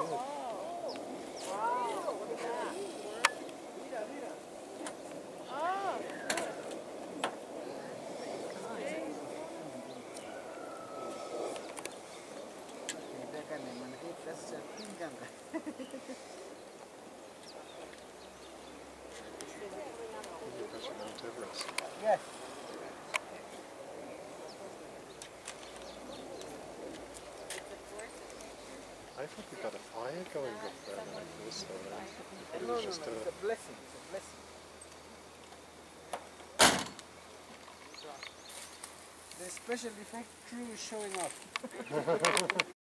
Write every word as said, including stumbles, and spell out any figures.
Yes. I thought we got a fire going up there like this, so it No, was no, just no, a... it's a blessing, it's a blessing. The special effect crew is showing up.